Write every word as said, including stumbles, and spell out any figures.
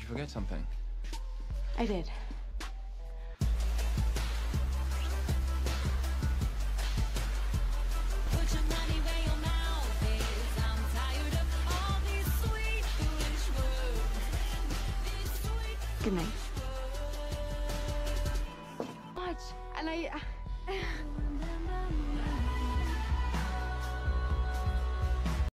forget something? I did. Put your money where your mouth is. I'm tired of all these sweet, foolish words. These sweet, Good night. foolish words. Watch, and I.